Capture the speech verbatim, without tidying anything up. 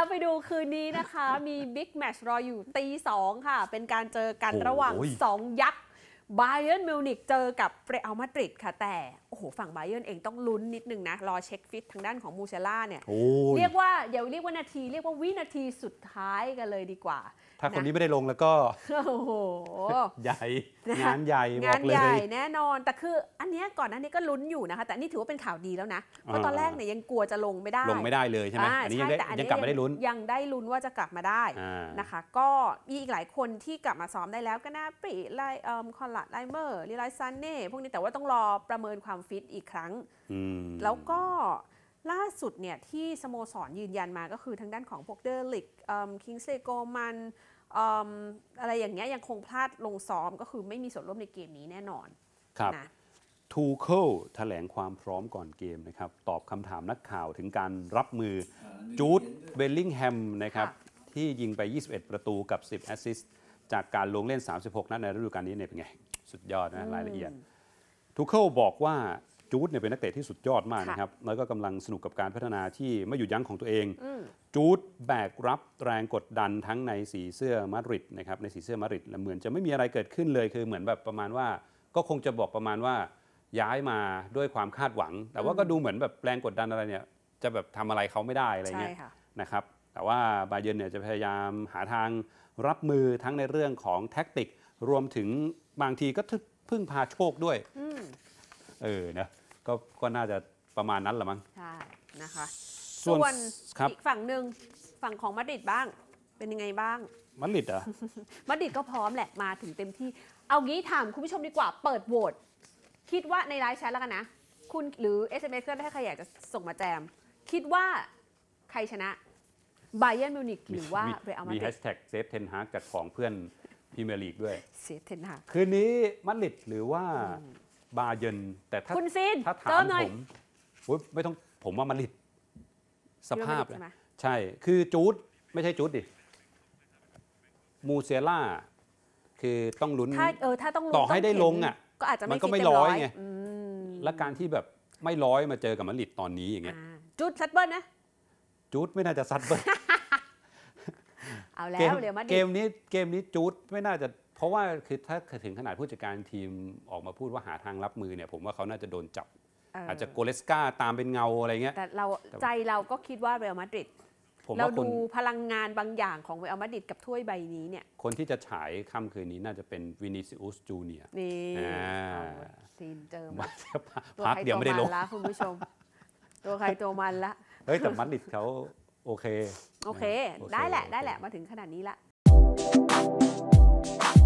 เอาไปดูคืนนี้นะคะมีบิ๊กแมตช์รออยู่ตีสองค่ะเป็นการเจอกันระหว่างสองยักษ์บาเยิร์นมิวนิกเจอกับเรอัลมาดริดค่ะแต่โอ้โหฝั่งบาเยิร์นเองต้องลุ้นนิดนึงนะรอเช็คฟิตทางด้านของมูเซล่าเนี่ยเรียกว่าเดี๋ยวเรียกว่านาทีเรียกว่าวินาทีสุดท้ายกันเลยดีกว่าถ้าคนนี้ไม่ได้ลงแล้วก็โอ้โหใหญ่งานใหญ่งานใหญ่แน่นอนแต่คืออันนี้ก่อนหน้านี้ก็ลุ้นอยู่นะคะแต่นี่ถือว่าเป็นข่าวดีแล้วนะเพราะตอนแรกเนี่ยยังกลัวจะลงไม่ได้ลงไม่ได้เลยใช่ไหมอันนี้ยังกลับมาได้ลุ้นยังได้ลุ้นว่าจะกลับมาได้นะคะก็มีอีกหลายคนที่กลับมาซ้อมได้แล้วก็น่าปรีไลเอ่อคอนลัดไลเมอร์ลีไลซันเน่พวกนี้แต่ว่าต้องรอประเมินความฟิตอีกครั้งแล้วก็ล่าสุดเนี่ยที่สโมสรยืนยันมาก็คือทางด้านของพวกเดอร์ลิกคิงส์เลโกมันอะไรอย่างเงี้ยยังคงพลาดลงซ้อมก็คือไม่มีส่วนร่วมในเกมนี้แน่นอนครับนะทูเคิลแถลงความพร้อมก่อนเกมนะครับตอบคำถามนักข่าวถึงการรับมือจูดเบลลิงแฮมนะครับที่ยิงไปยี่สิบเอ็ดประตูกับสิบแอสซิสต์จากการลงเล่นสามสิบหกนัดในฤดูกาลนี้เนี่ยเป็นไงสุดยอดนะรายละเอียดทูเคิลบอกว่าจูดเนี่ยเป็นนักเตะที่สุดยอดมากนะครับแล้วก็กำลังสนุกกับการพัฒนาที่ไม่หยุดยั้งของตัวเองจูดแบกรับแรงกดดันทั้งในสีเสื้อมาดริดนะครับในสีเสื้อมาดริดและเหมือนจะไม่มีอะไรเกิดขึ้นเลยคือเหมือนแบบประมาณว่าก็คงจะบอกประมาณว่าย้ายมาด้วยความคาดหวังแต่ว่าก็ดูเหมือนแบบแรงกดดันอะไรเนี่ยจะแบบทำอะไรเขาไม่ได้อะไรเงี้ยนะครับแต่ว่าบาเยิร์นเนี่ยจะพยายามหาทางรับมือทั้งในเรื่องของแท็กติกรวมถึงบางทีก็พึ่งพาโชคด้วยเออนะก็ก็น่าจะประมาณนั้นแหละมั้งใช่นะคะส่วนอีกฝั่งหนึ่งฝั่งของมาดริดบ้างเป็นยังไงบ้างมาดริดอ่ะมาดริดก็พร้อมแหละมาถึงเต็มที่เอางี้ถามคุณผู้ชมดีกว่าเปิดโหวตคิดว่าในไลฟ์แชทแล้วกันนะคุณหรือ เอส เอ็ม เอส ก็ได้ใครอยากจะส่งมาแจมคิดว่าใครชนะบาเยิร์นมิวนิกหรือว่าเรอัลมาดริดมีแฮชแท็กเซฟเทนฮากจากของเพื่อนพรีเมียร์ลีกด้วยเซฟเทนฮากคืนนี้มาดริดหรือว่าบาเยิร์นแต่ถ้าถ้าถามผมไม่ต้องผมว่ามาดริดสภาพใช่คือจูดไม่ใช่จูดดิมูเซล่าคือต้องลุ้นต่อให้ได้ลงอ่ะมันก็ไม่ร้อยไงและการที่แบบไม่ร้อยมาเจอกับมาดริดตอนนี้อย่างเงี้ยจูดซัดเบิ้ลนะจูดไม่น่าจะซัดเบิ้ลเอาแล้วเดี๋ยวมาเกมนี้เกมนี้จูดไม่น่าจะเพราะว่าคือถ้าถึงขนาดผู้จัดการทีมออกมาพูดว่าหาทางรับมือเนี่ยผมว่าเขาน่าจะโดนจับอาจจะโกเลสกาตามเป็นเงาอะไรเงี้ยแต่เราใจเราก็คิดว่าเรอัลมาดริดเราดูพลังงานบางอย่างของเรอัลมาดริดกับถ้วยใบนี้เนี่ยคนที่จะฉายค่ำคืนนี้น่าจะเป็นวินิซิอุสจูเนียร์นี่ซีนเจอมาพักเดี๋ยวไม่ได้ลงละคุณผู้ชมตัวใครตัวมันละเฮ้ยแต่มาดริดเขาโอเคโอเคได้แหละได้แหละมาถึงขนาดนี้ละ